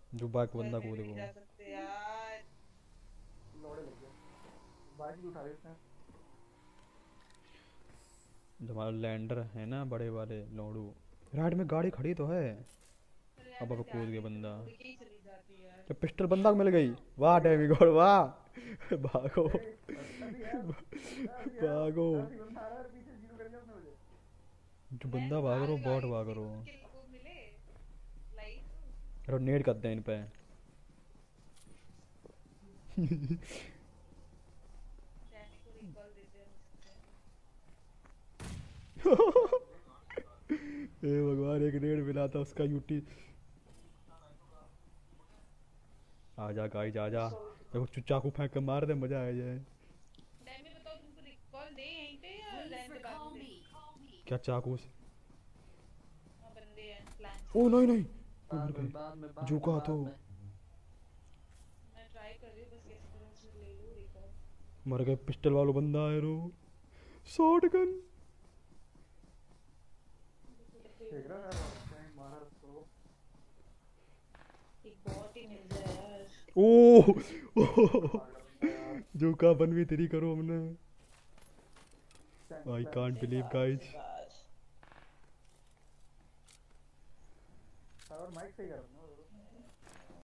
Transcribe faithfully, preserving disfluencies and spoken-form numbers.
जो बाइक घर बंदा पे कूदे भी नहीं वो। जा सकते यार। लौड़े लग गए। बाइक भी उठा रहे थे। जो हमारा लैंडर है ना बड़े वाले लोडू, राइट में गाड़ी खड़ी तो है। अरे यार अब मैं अब कूद ध्यान गया नहीं देती, बंदा। मैं उड़ के ही चली जाती यार। जब पिस्टल बंदा को मिल गई, वाह डेविगोड वाह। भागो। ए, अभी हेल्प। अभी हेल्प, भागो। अभी बंदा आ रहा है पीछे, जीरो कर लिया उसने मुझे। जो मैं बंदा भाग कार रहा हो बॉट गाड़ी भाग थी रहा कुछ हो। किल वो मिले लाइफ। अरे नेट करते हैं इन पे। डैनी को रिकॉल देते हैं मुझसे। ए भगवान, एक रेड मिला था उसका यूटी। आजा गाइस आजा। देखो चु- चाकू फेंक के मार दे, मजा आ जाए। डैमी बताओ तुमको रिकॉल दे यहीं पे या रहने दे, बाद में दे। क्या चाकू से? वहाँ बंदे हैं प्लांट्स ओ पे। नहीं नहीं। ओ मर बाद गए। में, बाद में, बाद में, झुका तो। बाद में। मैं ट्राई कर रही हूँ बस किसी तरह से ले लूँ रिकॉल। मर गए, पिस्टल वाला बंदा है रो। Shot gun. मुझे तो कोई देख रहा बंदा है चाहिए। यार, कहीं मारा उसको। एक बॉट ही मिल जाए यार। ओ। बड़ा भाग रहा बंदा यार। झुका बन भी तेरी करो हमने। Thanks I man. Can't believe जिंगास गाइस। जिंगास। और माइक सही कर रहा हूँ।